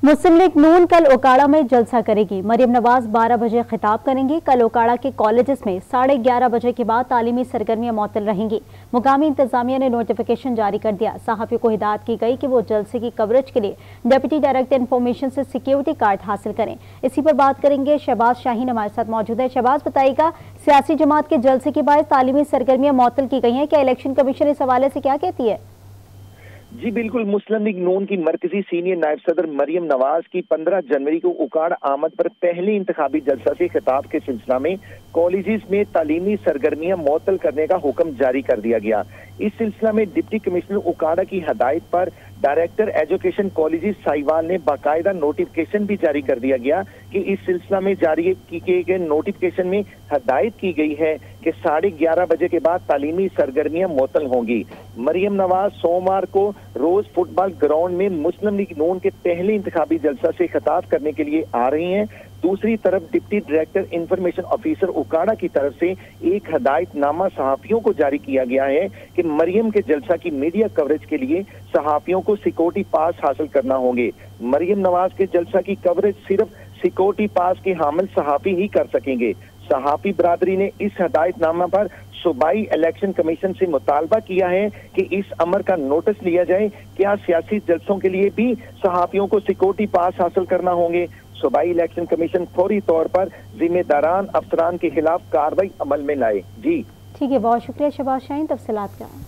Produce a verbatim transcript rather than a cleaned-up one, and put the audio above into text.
मुस्लिम league नून कल ओकाड़ा में जलसा करेगी। मरियम नवाज बारह बजे खिताब करेंगी। कल ओकाड़ा के कॉलेजेस में साढ़े ग्यारह बजे के बाद तालीमी सरगर्मियां मुअत्तल रहेंगी। मुकामी इंतजामिया ने नोटिफिकेशन जारी कर दिया। सहाफियों को हिदायत की गई कि वो जलसे की कवरेज के लिए डिप्टी डायरेक्टर इंफॉर्मेशन से सिक्योरिटी कार्ड हासिल करें। इसी पर बात करेंगे। शहबाज शाहीन हमारे साथ मौजूद है। शहबाज, बताइएगा, सियासी जमात के जलसे के बाद तालीमी सरगर्मियां मुअत्तल की गई हैं, क्या इलेक्शन कमीशन इस हवाले से क्या कहती है? जी बिल्कुल, मुस्लिम लीग नून की मरकजी सीनियर नायब सदर मरियम नवाज की पंद्रह जनवरी को उकाड़ आमद पर पहले इंतखाबी जलसा से खिताब के सिलसिला में कॉलेजेस में तालीमी सरगर्मियां मुअत्तल करने का हुक्म जारी कर दिया गया। इस सिलसिला में डिप्टी कमिश्नर उकाड़ा की हदायत पर डायरेक्टर एजुकेशन कॉलेजेस साहिवाल ने बाकायदा नोटिफिकेशन भी जारी कर दिया गया कि इस सिलसिला में जारी किए गए नोटिफिकेशन में हदायत की गई है कि साढ़े ग्यारह बजे के बाद तालीमी सरगर्मियां मुअत्तल होंगी। मरियम नवाज सोमवार को रोज फुटबॉल ग्राउंड में मुस्लिम लीग नून के पहले इंतखाबी जलसा से खिताब करने के लिए आ रही हैं। दूसरी तरफ डिप्टी डायरेक्टर इंफॉर्मेशन ऑफिसर उकाड़ा की तरफ से एक हदायतनामा सहाफियों को जारी किया गया है कि मरियम के जलसा की मीडिया कवरेज के लिए सहाफियों को सिक्योरिटी पास हासिल करना होंगे। मरियम नवाज के जलसा की कवरेज सिर्फ सिक्योरिटी पास के हामिल सहाफी ही कर सकेंगे। सहाफी बरादरी ने इस हदायतनामा पर सूबाई इलेक्शन कमीशन से मुतालबा किया है कि इस अमर का नोटिस लिया जाए। क्या सियासी जलसों के लिए भी सहाफियों को सिक्योरिटी पास हासिल करना होंगे? सूबाई इलेक्शन कमीशन फौरी तौर पर जिम्मेदारान अफसरान के खिलाफ कार्रवाई अमल में लाए। जी ठीक है, बहुत शुक्रिया शहबाज शाहीन तफसीलात का।